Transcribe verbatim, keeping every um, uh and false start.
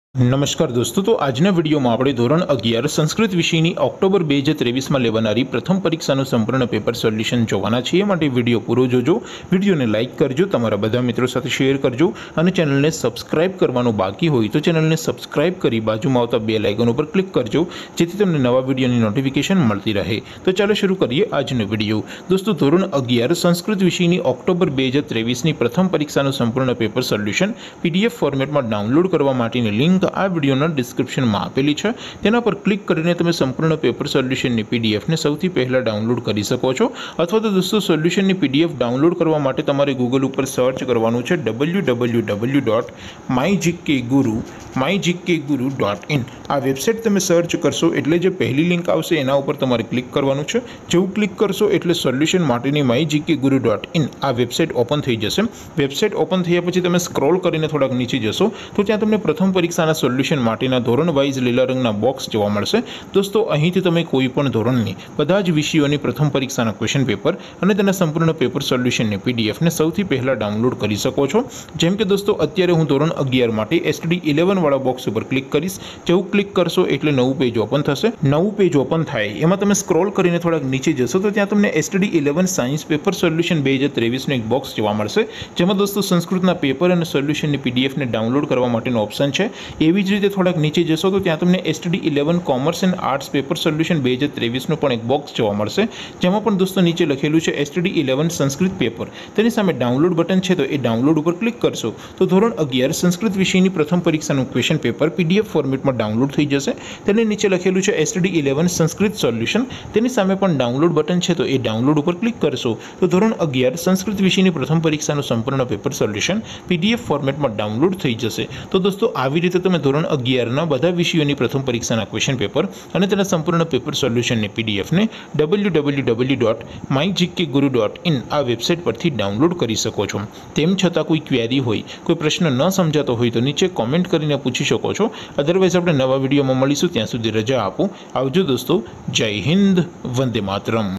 नमस्कार दोस्तों, तो આજના વિડીયોમાં આપણે ધોરણ અગિયાર સંસ્કૃત વિષયની ઓક્ટોબર બે હજાર ત્રેવીસમાં લેવાનારી પ્રથમ પરીક્ષાનું સંપૂર્ણ પેપર સોલ્યુશન જોવાના છીએ। માટે વિડીયો પૂરો જોજો, વિડીયોને લાઇક કરજો, તમારા બધા મિત્રો સાથે શેર કરજો અને ચેનલને સબસ્ક્રાઇબ કરવાનું બાકી હોય તો ચેનલને સબસ્ક્રાઇબ કરી બાજુમાં આવતા બેલ આઇકન ઉપર ક્લિક કરજો, જેથી તમને નવા વિડીયોની નોટિફિકેશન મળતી રહે। તો ચાલો શરૂ કરીએ આજનો વિડીયો। દોસ્તો, ધોરણ અગિયાર સંસ્કૃત વિષયની ઓક્ટોબર બે હજાર ત્રેવીસની પ્રથમ પરીક્ષાનું સંપૂર્ણ પેપર સોલ્યુશન પીડીએફ ફોર્મેટમાં ડાઉનલોડ કરવા માટેની લિંક આ વિડીયોના ડિસ્ક્રિપ્શનમાં આપેલી છે, તેના પર ક્લિક કરીને તમે સંપૂર્ણ પેપર સોલ્યુશનની પીડીએફને સૌથી પહેલાં ડાઉનલોડ કરી શકો છો। અથવા તો દોસ્તો, સોલ્યુશનની પીડીએફ ડાઉનલોડ કરવા માટે તમારે ગૂગલ ઉપર સર્ચ કરવાનું છે W W W dot my GK guru my GK guru dot in. આ વેબસાઇટ તમે સર્ચ કરશો એટલે જે પહેલી લિંક આવશે એના ઉપર તમારે ક્લિક કરવાનું છે। જેવું ક્લિક કરશો એટલે સોલ્યુશન માટેની my GK guru dot in આ વેબસાઇટ ઓપન થઈ જશે। વેબસાઇટ ઓપન થયા પછી તમે સ્ક્રોલ કરીને થોડાક નીચે જશો તો ત્યાં તમને પ્રથમ પરીક્ષાના સોલ્યુશન માટેના ધોરણ વાઇઝ લીલા રંગના બોક્સ જોવા મળશે। દોસ્તો, અહીંથી તમે કોઈ પણ ધોરણની બધા જ વિષયોની પ્રથમ પરીક્ષાના ક્વેશ્ચન પેપર અને તેના સંપૂર્ણ પેપર સોલ્યુશનની પીડીએફને સૌથી પહેલાં ડાઉનલોડ કરી શકો છો। જેમ કે દોસ્તો, અત્યારે હું ધોરણ અગિયાર માટે એસટીડી ઇલેવન વાળા બોક્સ ઉપર ક્લિક કરીશ। જેવું ક્લિક કરશો એટલે નવું પેજ ઓપન થશે। નવું પેજ ઓપન થાય એમાં તમે સ્ક્રોલ કરીને થોડાક નીચે જશો તો ત્યાં તમને STD eleven science paper solution બે હજાર ત્રેવીસનું એક બોક્સ જોવા મળશે, જેમાં દોસ્તો સંસ્કૃતના પેપર અને સોલ્યુશનની પીડીએફને ડાઉનલોડ કરવા માટેનો ઓપ્શન છે। એવી જ રીતે થોડાક નીચે જશો તો ત્યાં તમને STD eleven commerce and arts paper solution બે હજાર ત્રેવીસનું પણ એક બોક્સ જોવા મળશે, જેમાં પણ દોસ્તો નીચે લખેલું છે એસટીડી ઇલેવન સંસ્કૃત પેપર। તેની સામે ડાઉનલોડ બટન છે, તો એ ડાઉનલોડ ઉપર ક્લિક કરશો તો ધોરણ અગિયાર સંસ્કૃત વિષયની પ્રથમ પરીક્ષાનું ક્વેશ્ચન પેપર પીડીએફ ફોર્મેટમાં ડાઉનલોડ થઈ જશે। તેની નીચે લખેલું છે એસટીડી ઇલેવન સંસ્કૃત સોલ્યુશન, તેની સામે પણ ડાઉનલોડ બટન છે, તો એ ડાઉનલોડ ઉપર ક્લિક કરશો તો ધોરણ અગિયાર સંસ્કૃત વિષયની પ્રથમ પરીક્ષાનું સંપૂર્ણ પેપર સોલ્યુશન પીડીએફ ફોર્મેટમાં ડાઉનલોડ થઈ જશે। તો દોસ્તો, આવી રીતે તમે ધોરણ અગિયારના બધા વિષયોની પ્રથમ પરીક્ષાના ક્વેશ્ચન પેપર અને તેના સંપૂર્ણ પેપર સોલ્યુશનની પીડીએફને W W W dot my GK guru dot in આ વેબસાઇટ પરથી ડાઉનલોડ કરી શકો છો। તેમ છતાં કોઈ ક્વેરી હોય, કોઈ પ્રશ્ન ન સમજાતો હોય તો નીચે કોમેન્ટ કરીને પૂછી શકો છો। અધરવાઇઝ આપણે નવા વિડીયોમાં મળીશું, ત્યાં સુધી રજા આપો। આવજો દોસ્તો, જય હિન્દ, વંદે માતરમ।